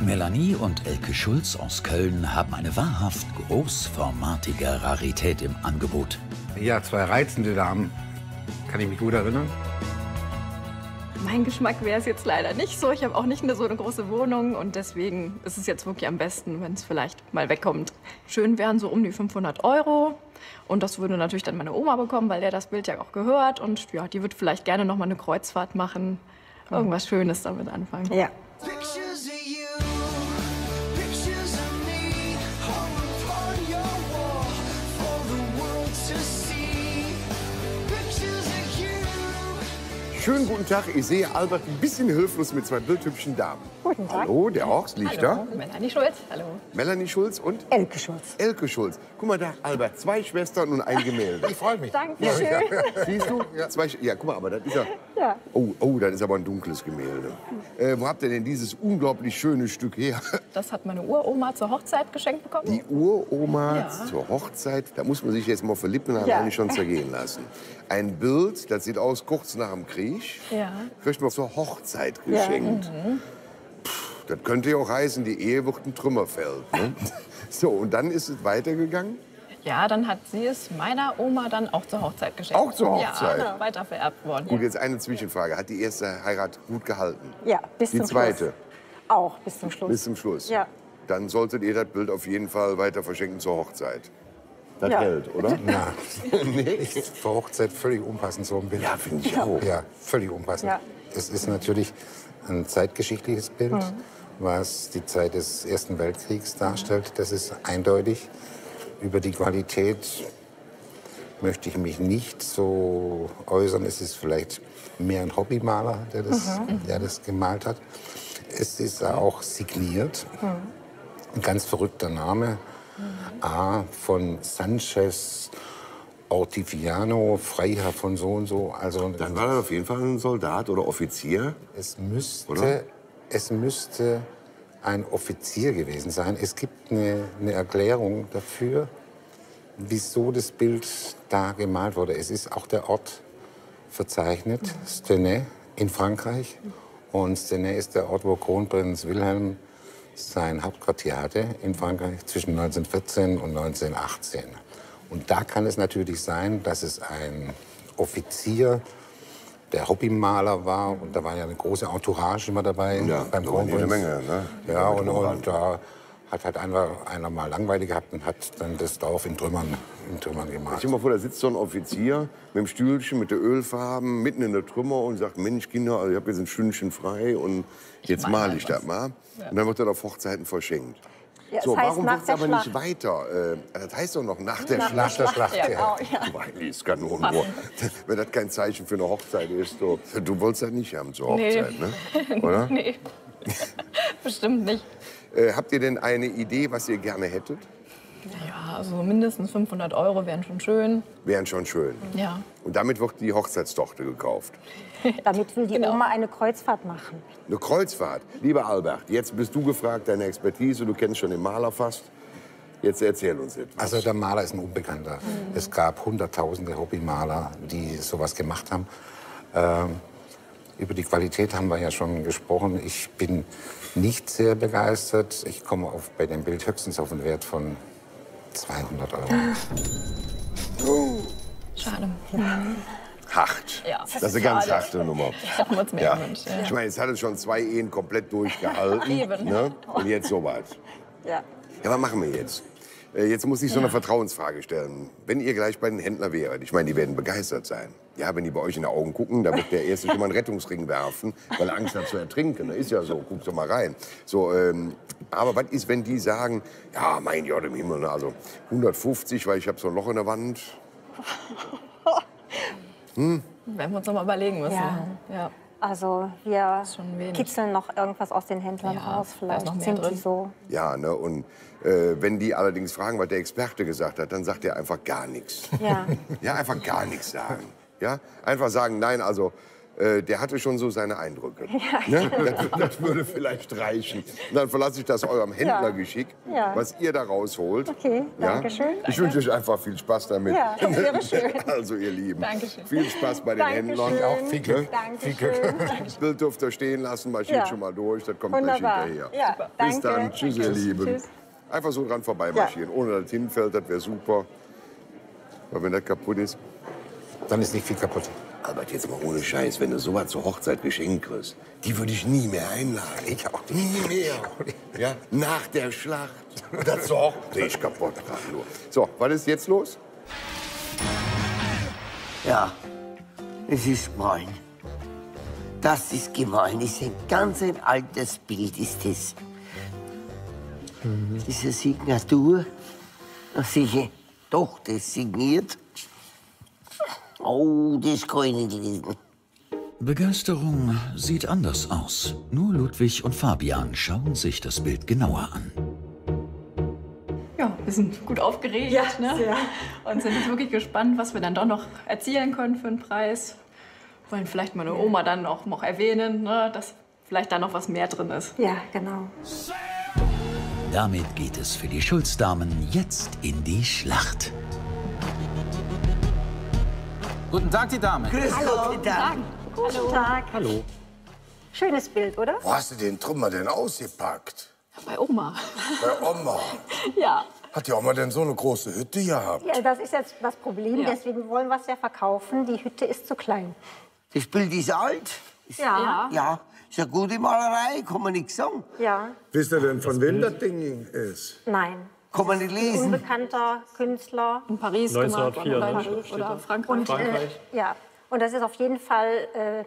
Melanie und Elke Schulz aus Köln haben eine wahrhaft großformatige Rarität im Angebot. Ja, zwei reizende Damen. Kann ich mich gut erinnern? Mein Geschmack wäre es jetzt leider nicht so. Ich habe auch nicht so eine große Wohnung und deswegen ist es jetzt wirklich am besten, wenn es vielleicht mal wegkommt. Schön wären so um die 500 € und das würde natürlich dann meine Oma bekommen, weil der das Bild ja auch gehört und ja, die wird vielleicht gerne noch mal eine Kreuzfahrt machen. Irgendwas Schönes damit anfangen. Ja. Schönen guten Tag. Ich sehe Albert ein bisschen hilflos mit zwei bildhübschen Damen. Guten Tag. Hallo, der Horst liegt da. Melanie Schulz, hallo. Melanie Schulz und Elke Schulz. Elke Schulz. Guck mal da, Albert, zwei Schwestern und ein Gemälde. Ich freue mich. Dankeschön. Siehst du? Ja, guck mal, aber das ist ja... Ja. Oh, das ist aber ein dunkles Gemälde. Wo habt ihr denn dieses unglaublich schöne Stück her? Das hat meine Uroma zur Hochzeit geschenkt bekommen. Die Uroma Ja. zur Hochzeit, da muss man sich jetzt mal verlippen und Ja. alleine schon zergehen lassen. Ein Bild, das sieht aus kurz nach dem Krieg, Ja. kriegt man zur Hochzeit geschenkt. Das könnte ja auch heißen, die Ehe wird ein Trümmerfeld. Ne? So, und dann ist es weitergegangen? Ja, dann hat sie es meiner Oma dann auch zur Hochzeit geschenkt. Auch zur Hochzeit? Ja, weiter vererbt worden. Gut, jetzt eine Zwischenfrage. Hat die erste Heirat gut gehalten? Ja, bis Die zum zweite? Schluss. Auch bis zum Schluss. Bis zum Schluss? Ja. Dann solltet ihr das Bild auf jeden Fall weiter verschenken zur Hochzeit. Das Ja. hält, oder? Ja. Ist zur Hochzeit völlig unpassend, so ein Bild. Ja, finde ich auch. Ja, völlig unpassend. Ja. Es ist natürlich ein zeitgeschichtliches Bild, was die Zeit des Ersten Weltkriegs darstellt. Das ist eindeutig. Über die Qualität möchte ich mich nicht so äußern. Es ist vielleicht mehr ein Hobbymaler, der das gemalt hat. Es ist auch signiert. Ein ganz verrückter Name. A. von Sanchez Ortiviano, Freiherr von so und so. Also Dann war das auf jeden Fall ein Soldat oder Offizier. Oder? es müsste ein Offizier gewesen sein. Es gibt eine Erklärung dafür, wieso das Bild da gemalt wurde. Es ist auch der Ort verzeichnet, Stenay in Frankreich. Und Stenay ist der Ort, wo Kronprinz Wilhelm sein Hauptquartier hatte in Frankreich zwischen 1914 und 1918. Und da kann es natürlich sein, dass es ein Offizier, der Hobbymaler war, und da war ja eine große Entourage immer dabei Ja, beim da waren die Kronprinz. eine Menge, ne? Ja, und da hat halt einer mal Langeweile gehabt und hat dann das Dorf in Trümmern gemalt. Stell dir mal vor, da sitzt so ein Offizier mit dem Stühlchen, mit der Ölfarben, mitten in der Trümmer und sagt, Mensch, Kinder, also ich habe jetzt ein Stündchen frei und jetzt mal male halt ich das mal. Und dann wird er auf Hochzeiten verschenkt. Ja, So, es heißt warum nach wird es der aber Schlacht. nicht weiter? Das heißt doch noch nach der Schlacht. Nach der Schlacht, ja. Genau, ja. Du heilige Kanonenrohr. Wenn das kein Zeichen für eine Hochzeit ist, du wolltest das nicht haben zur Hochzeit, ne? Oder? Nee, bestimmt nicht. Habt ihr denn eine Idee, was ihr gerne hättet? Ja, also mindestens 500 € wären schon schön. Wären schon schön. Ja. Und damit wird die Hochzeitstochter gekauft. Damit will die Genau. Oma eine Kreuzfahrt machen. Eine Kreuzfahrt. Lieber Albert, jetzt bist du gefragt, deine Expertise, du kennst schon den Maler fast. Jetzt erzähl uns etwas. Also der Maler ist ein Unbekannter. Es gab hunderttausende Hobbymaler, die sowas gemacht haben. Über die Qualität haben wir ja schon gesprochen. Ich bin nicht sehr begeistert. Ich komme bei dem Bild höchstens auf einen Wert von 200 €. Schade. Hart. Ja. Das ist eine ganz Schade. harte Nummer. Hätten wir uns mehr Ja. gewünscht. Ja. Ich meine, jetzt hat es schon 2 Ehen komplett durchgehalten. Eben. Ne? Und jetzt sowas. Ja. Ja, was machen wir jetzt? Jetzt muss ich so eine Vertrauensfrage stellen. Wenn ihr gleich bei den Händlern wäret, ich meine, die werden begeistert sein. Ja, wenn die bei euch in die Augen gucken, da wird der Erste schon mal einen Rettungsring werfen, weil er Angst hat zu ertrinken. Das ist ja so, guck doch mal rein. So, aber was ist, wenn die sagen, ja, mein Gott im Himmel, ne, also 150, weil ich habe so ein Loch in der Wand. Werden wir uns noch mal überlegen müssen. Ja. Ja. Also wir schon wenig. kitzeln noch irgendwas aus den Händlern Ja, raus. da ist Vielleicht noch mehr sind die drin. so. Ja, ne, und wenn die allerdings fragen, was der Experte gesagt hat, dann sagt er einfach gar nichts. Ja. Ja, einfach gar nichts sagen. Ja, einfach sagen, nein, also der hatte schon so seine Eindrücke. Ne? Das würde vielleicht reichen. Und dann verlasse ich das eurem Händlergeschick, was ihr da rausholt. Okay, danke schön. Ich wünsche euch einfach viel Spaß damit. Ja, das wäre schön. Also, ihr Lieben, Dankeschön. viel Spaß bei den Händlern. Auch viel Glück. Dankeschön. Das Bild dürft ihr stehen lassen, marschiert schon mal durch, das kommt Wunderbar. gleich hinterher. Ja, Bis danke. dann, tschüss ihr Lieben. Tschüss. Einfach so dran vorbeimarschieren, ohne dass es hinfällt, das wäre super. Weil wenn das kaputt ist. Dann ist nicht viel kaputt. Aber jetzt mal ohne Scheiß, wenn du sowas zur Hochzeit geschenkt kriegst, die würde ich nie mehr einladen. Ich auch nicht. Nie mehr. Ja, nach der Schlacht. Das zur Hochzeit. Sehe ich kaputt gerade nur. So, was ist jetzt los? Ja, es ist gemein. Das ist gemein. Das ist ein ganz altes Bild, ist das. Diese Signatur, das sehe doch, das signiert. Oh, das kann ich nicht lesen. Begeisterung sieht anders aus. Nur Ludwig und Fabian schauen sich das Bild genauer an. Ja, wir sind gut aufgeregt, ne? sehr. Und sind jetzt wirklich gespannt, was wir dann doch noch erzielen können für einen Preis. Wollen vielleicht meine Oma dann auch noch erwähnen, ne? Dass vielleicht da noch was mehr drin ist. Ja, genau. Damit geht es für die Schulz-Damen jetzt in die Schlacht. Guten Tag, die Damen. Grüß Gott, guten Tag. Guten Tag. Hallo. Schönes Bild, oder? Wo hast du den Trümmer denn ausgepackt? Bei Oma. Bei Oma. Ja. Hat die Oma denn so eine große Hütte gehabt? Ja, das ist jetzt das Problem. Ja. Deswegen wollen wir es ja verkaufen. Die Hütte ist zu klein. Das Bild ist alt. Ist, Ja. ja, ist eine gute Malerei, kann man nichts sagen. Ja. Wisst ihr denn, von wem das Ding ist? Nein. Kann man nicht Ein lesen. unbekannter Künstler. In Paris 1994 gemacht oder Frankreich. Ja. Und das ist auf jeden Fall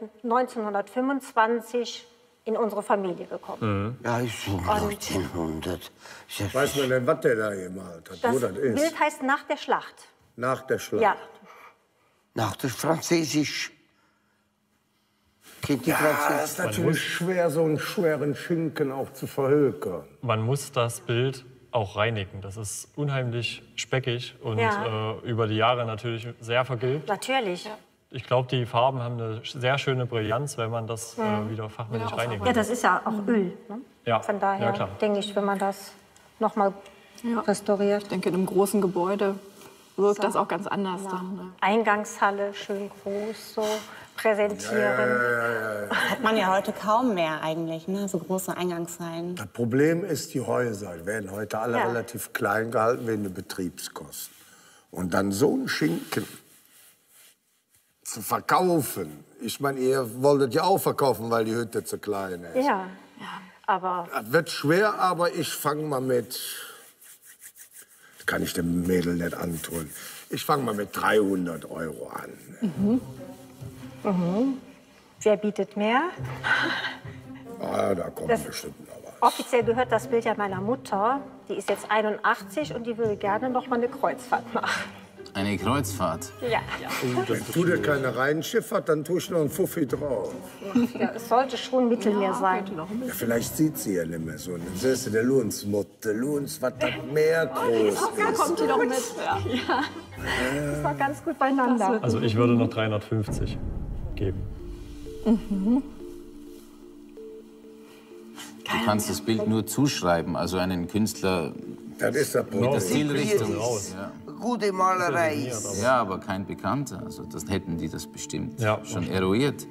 1925 in unsere Familie gekommen. Ja, ist so 1900. Ist ja Weiß man denn, was der da gemalt hat, Das wo das ist? Bild heißt Nach der Schlacht. Nach der Schlacht. Ja. nach der Französisch. Kennt die Das Französisch? ist natürlich schwer, so einen schweren Schinken auch zu verhökern. Man muss das Bild auch reinigen. Das ist unheimlich speckig und Ja. über die Jahre natürlich sehr vergilbt. Natürlich. Ich glaube, die Farben haben eine sehr schöne Brillanz, wenn man das wieder fachmännisch reinigen Ja, das ist ja auch Öl. Ne? Ja, Von ja, daher klar. denke ich, wenn man das noch mal restauriert. Ich denke, in einem großen Gebäude wirkt das auch ganz anders dann. Ne? Eingangshalle schön groß so präsentieren. Hat man ja heute kaum mehr eigentlich, ne? So große Eingangshallen. Das Problem ist, die Häuser die werden heute alle Ja. relativ klein gehalten wegen der Betriebskosten. Und dann so einen Schinken zu verkaufen. Ich meine, ihr wolltet ja auch verkaufen, weil die Hütte zu klein ist. Ja. Aber Das wird schwer, aber ich fange mal mit. Das kann ich dem Mädel nicht antun. Ich fange mal mit 300 € an. wer bietet mehr? Ah, da kommt Das- bestimmt noch was. Offiziell gehört das Bild ja meiner Mutter. Die ist jetzt 81 und die würde gerne noch mal eine Kreuzfahrt machen. Eine Kreuzfahrt. Ja. Wenn du dir keine reinschifffert, dann tue ich noch einen Fuffi drauf. Ja, es sollte schon Mittelmeer sein. Ja, vielleicht sieht sie ja nicht mehr so. Dann siehst du, der Lohnsmutter, Lohns, was das Meer groß ist. Kommt die doch mit. Ja. Das war ganz gut beieinander. Also ich würde noch 350 geben. Du kannst das Bild nur zuschreiben, also einen Künstler Das ist der Problem. der Stilrichtung. raus. Ja. Gute Malerei ist. Ja, aber kein Bekannter. Also das hätten die das bestimmt Ja, schon eruiert.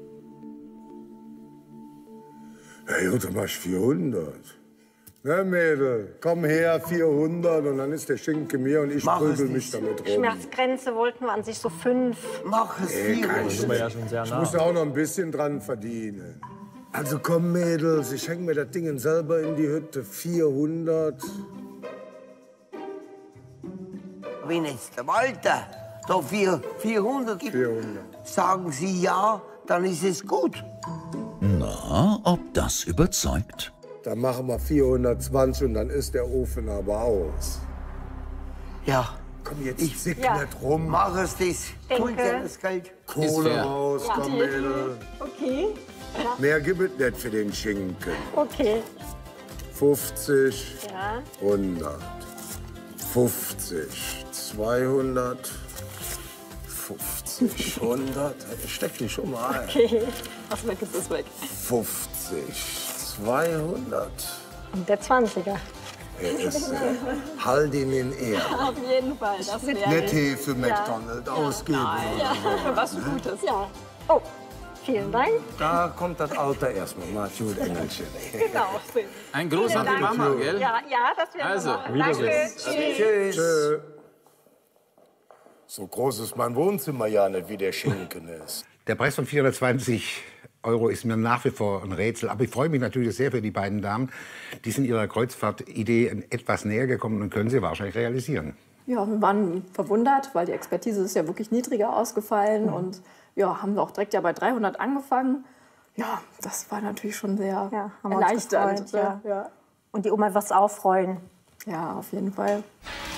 Ja gut, dann mach ich 400. Na, Mädel, komm her, 400 und dann ist der Schinken mir und ich Mach es prügel mich nicht. damit rum. Schmerzgrenze wollten wir an sich so 5. Mach es viel. Da sind wir ja schon sehr Ich nah. muss ja auch noch ein bisschen dran verdienen. Also komm, Mädels, ich häng mir das Ding selber in die Hütte. 400. Wenn jetzt der Walter da 400 gibt, 400. sagen Sie ja, dann ist es gut. Na, ob das überzeugt? Dann machen wir 420 und dann ist der Ofen aber aus. Ja, Komm, jetzt zick Ja. nicht rum. mach es das. Denke. Holt dir das Geld. Kohle fair. raus, komm, Mädel. Okay. Mehr gibt es nicht für den Schinken. Okay. 50, Ja. 100, 50, 200, 50. 80, 100. Ich steck die schon mal ein. Okay, was weg ist, ist weg. 50, 200. Und der 20er. Er ist halt ihn in Ehren. Auf jeden Fall, das wäre Nicht hier für McDonald's ausgeben. ja, für was Gutes. Ja. Oh, vielen Dank. Da kommt das Alter erstmal. Macht's gut, Engelchen. Genau. Ein Gruß an die Mama, gell? Ja, das wäre Also, Danke. Tschüss. Tschö. So groß ist mein Wohnzimmer ja nicht, wie der Schinken ist. Der Preis von 420 € ist mir nach wie vor ein Rätsel. Aber ich freue mich natürlich sehr für die beiden Damen. Die sind ihrer Kreuzfahrtidee etwas näher gekommen und können sie wahrscheinlich realisieren. Ja, wir waren verwundert, weil die Expertise ist ja wirklich niedriger ausgefallen. Und ja, haben wir auch direkt ja bei 300 angefangen. Ja, das war natürlich schon sehr haben wir uns erleichternd. gefreut, ja. Ja. Und die Oma wird es auch freuen. Ja, auf jeden Fall.